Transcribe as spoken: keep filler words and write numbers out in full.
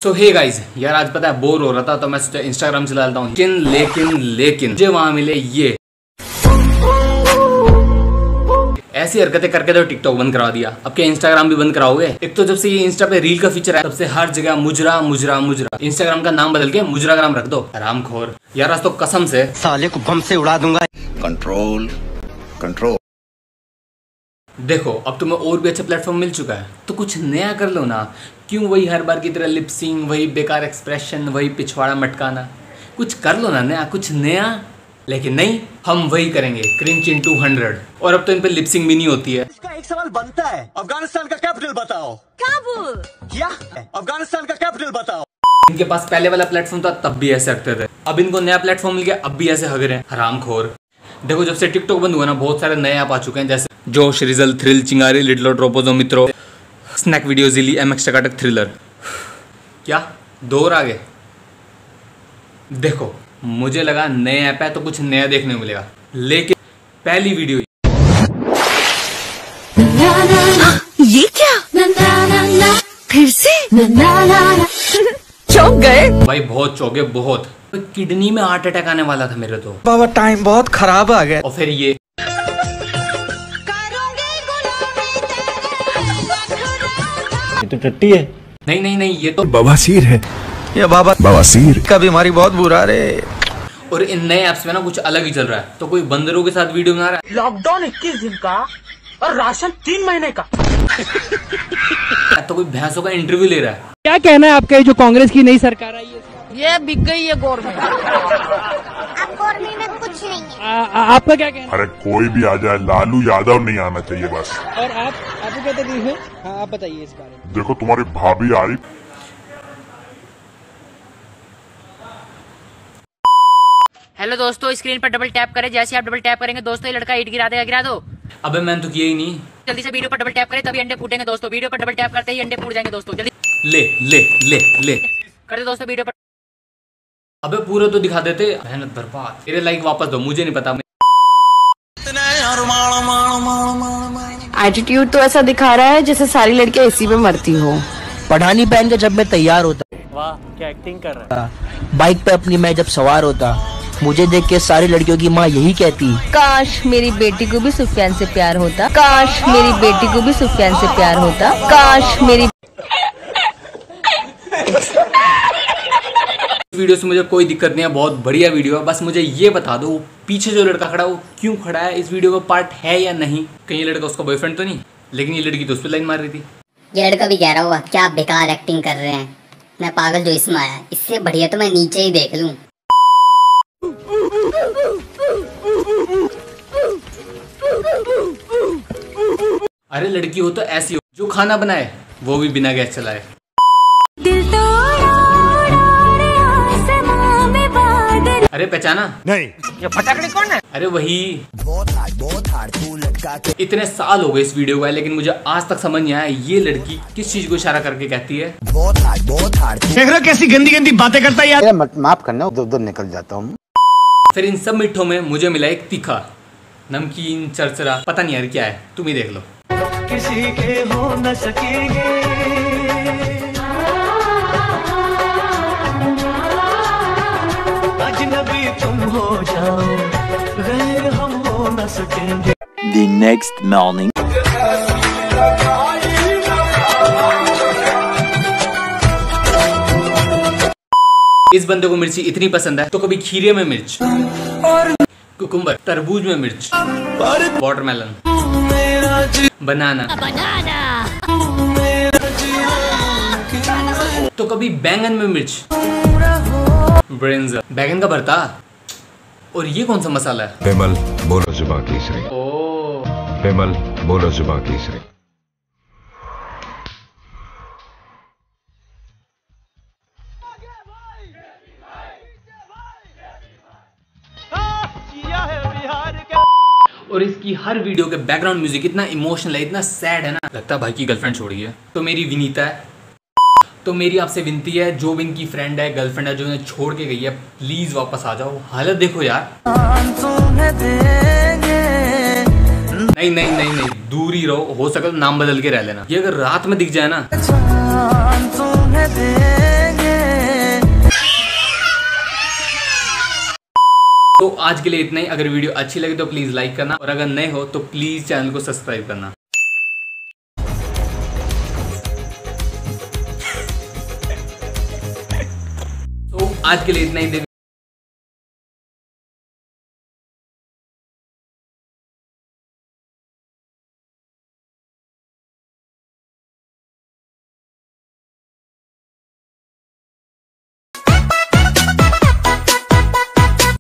सो hey guys, यार आज पता है बोर हो रहा था तो मैं सोचा इंस्टाग्राम चला लेता हूँ। लेकिन लेकिन लेकिन मुझे वहां मिले ये ऐसी हरकतें करके तो टिकटॉक बंद करा दिया। अब क्या इंस्टाग्राम भी बंद कराओगे? एक तो जब से ये इंस्टा पे रील का फीचर है तब से हर जगह मुजरा मुजरा मुजरा। इंस्टाग्राम का नाम बदल के मुजराग्राम रख दो। हरामखोर। यार आज तो कसम से साले को बम से उड़ा दूंगा। Control control. देखो अब तुम्हें और भी अच्छा प्लेटफॉर्म मिल चुका है तो कुछ नया कर लो ना। क्यों वही हर बार की तरह लिपसिंग, वही बेकार एक्सप्रेशन, वही पिछवाड़ा मटकाना? कुछ कर लो ना नया, कुछ नया। लेकिन नहीं, हम वही करेंगे, क्रिंच इन टू हंड्रेड। और अब तो इन पे लिपसिंग भी नहीं होती है। इसका एक सवाल बनता है, अफगानिस्तान का कैपिटल बताओ। काबुल। क्या? अफगानिस्तान का कैपिटल बताओ। इनके पास पहले वाला प्लेटफॉर्म था तब भी ऐसे हकते थे, अब इनको नया प्लेटफॉर्म मिल गया अब भी ऐसे हग रहे हैं। हरामखोर। देखो जब से टिकटॉक बंद हुआ ना बहुत सारे नए ऐप आ चुके हैं, जैसे जोश, रिजल, थ्रिल, चिंगारी, लिटलो, ट्रोपोजो, Mitron, Snack Video, Zili, M X Takatak, थ्रिलर। क्या दो और आगे? देखो मुझे लगा नए ऐप है तो कुछ नया देखने को मिलेगा, लेकिन पहली वीडियो ये क्या? फिर से चौंक गए भाई, बहुत चौके, बहुत। किडनी में हार्ट अटैक आने वाला था मेरे तो। बाबा टाइम बहुत खराब आ गया। और फिर ये ये तो टट्टी है। नहीं नहीं नहीं ये तो बवासीर है। ये बाबा बवासीर का बीमारी बहुत बुरा रे। और इन नए ऐप्स में ना कुछ अलग ही चल रहा है। तो कोई बंदरों के साथ वीडियो बना रहा है, लॉकडाउन इक्कीस दिन का और राशन तीन महीने का। तो कोई भैंसों का इंटरव्यू ले रहा है। क्या कहना है आपका जो कांग्रेस की नई सरकार आई है? ये बिक गई है गवर्नमेंट। अब गवर्नमेंट में कुछ नहीं है। आ- आ- आपका क्या कहना अरे कोई भी आ जाए, लालू यादव नहीं आना चाहिए बस। है? और आप आपको क्या तकलीफ है? हाँ आप बताइए इस बारे में। देखो तुम्हारी भाभी आई। हेलो दोस्तों, स्क्रीन पर डबल टैप करें। जैसे आप डबल टैप करेंगे दोस्तों ये लड़का ईट गिरा देगा। गिरा दो। अबे मैंने तो किया ही नहीं। जल्दी से वीडियो पर डबल टैप करें तभी अंडे फूटेंगे दोस्तों। वीडियो पर डबल टैप करते ही अंडे फूट जाएंगे दोस्तों। जल्दी ले ले ले ले कर दे दोस्तों वीडियो पर। अबे पूरा तो दिखा देते। मेहनत बर्बाद। तेरे लाइक वापस दो, मुझे नहीं पता। एटीट्यूड तो ऐसा दिखा रहा है जैसे सारी लड़कियां इसी पे मरती हो। पठानी पहन के जब मैं तैयार होता, वाह क्या एक्टिंग कर रहा है। बाइक पे अपनी मैं जब सवार होता, मुझे देख के सारी लड़कियों की माँ यही कहती, काश मेरी बेटी को भी सुफियान से प्यार होता। काश मेरी बेटी को भी सुफियान से प्यार होता। काश मेरी इस वीडियो से मुझे कोई दिक्कत नहीं है, बहुत बढ़िया वीडियो है। बस मुझे ये बता दो पीछे जो लड़का खड़ा है वो क्यों खड़ा है? इस वीडियो का पार्ट है या नहीं? कहीं ये लड़का उसका बॉयफ्रेंड तो नहीं? लेकिन ये लड़की तो उस पर लाइन मार रही थी। ये लड़का भी कह रहा होगा क्या बेकार एक्टिंग कर रहे हैं, मैं पागल जो इसमें आया, इससे बढ़िया तो मैं नीचे ही देख लूं। अरे लड़की हो तो ऐसी हो जो खाना बनाए वो भी बिना गैस चलाए। अरे पहचाना? नहीं। ये फटाकड़ी कौन है? अरे वही। बहुत हार्ड बहुत हार्ड तू लटका के। इतने साल हो गए इस वीडियो को, लेकिन मुझे आज तक समझ नहीं आया ये लड़की किस चीज को इशारा करके कहती है। बहुत हार्ड बहुत हार्ड। देख रहे हो कैसी गंदी गंदी बातें करता है यार। माफ करना, उधर उधर निकल जाता हूँ। फिर इन सब मिठों में मुझे मिला एक तीखा, नमकीन, चरचरा, पता नहीं यार क्या है, तुम ही देख लो। किसी के हो न सकेंगे, अजनबी तुम हो जाओ, गैर हम हो न सकेंगे। The next morning. इस बंदे को मिर्ची इतनी पसंद है तो कभी खीरे में मिर्च, कुकुम्बर, तरबूज में मिर्च, वाटरमेलन, बनाना, तो कभी बैंगन में मिर्च, ब्रिंजल, बैंगन का भरता। और ये कौन सा मसाला है? विमल बोलो जुबा केसरी। ओ विमल बोलो जुबा केसरी। और इसकी हर वीडियो के बैकग्राउंड म्यूजिक इतना इमोशनल है, इतना सैड है ना, लगता है भाई की गर्लफ्रेंड छोड़ी है। तो मेरी विनीता है, तो मेरी आपसे विनती है, जो भी इनकी फ्रेंड है, गर्लफ्रेंड है, जो इन्हें छोड़ के गई है, प्लीज वापस आ जाओ। हालत देखो यार। नहीं नहीं नहीं नहीं, दूर ही रहो, हो सके तो नाम बदल के रह लेना। ये अगर रात में दिख जाए ना आज के लिए इतना ही। अगर वीडियो अच्छी लगे तो प्लीज़ लाइक करना, और अगर नए हो तो प्लीज़ चैनल को सब्सक्राइब करना। तो आज के लिए इतना ही।